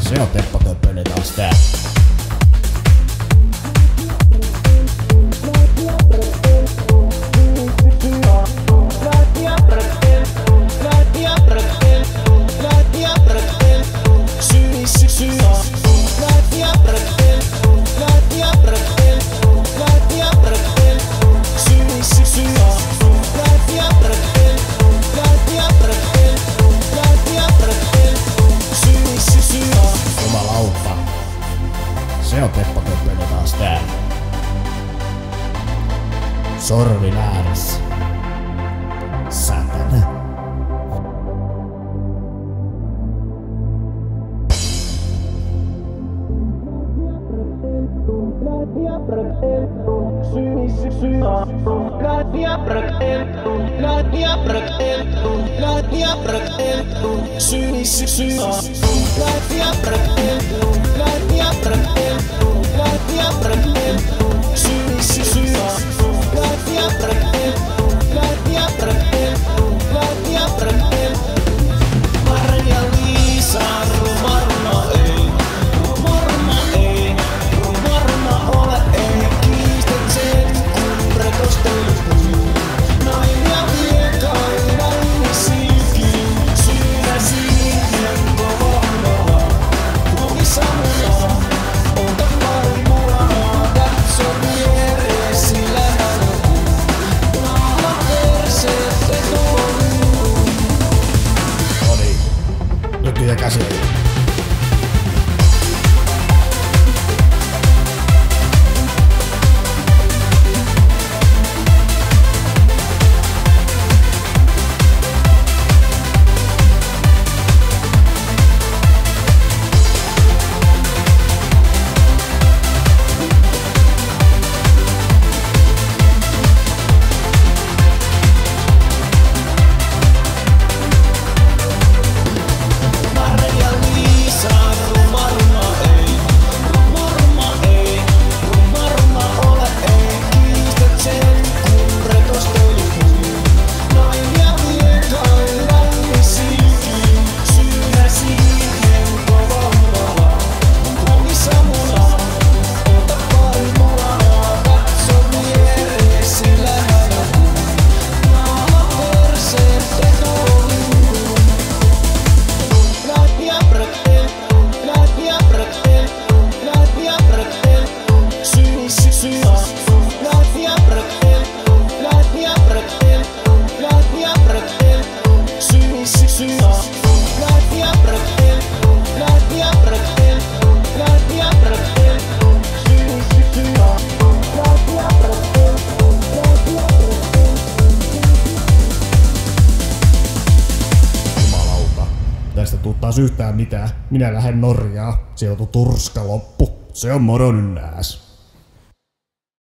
Se on Teppo Töppönen taas tää. Se on Teppo Töppönen taas tää. Sorvi ääressä. Satana. Ja käsi. Tästä tuu taas yhtään mitään. Minä lähden Norjaan. Sieltä on turska loppu. Se on moro nyt nääs.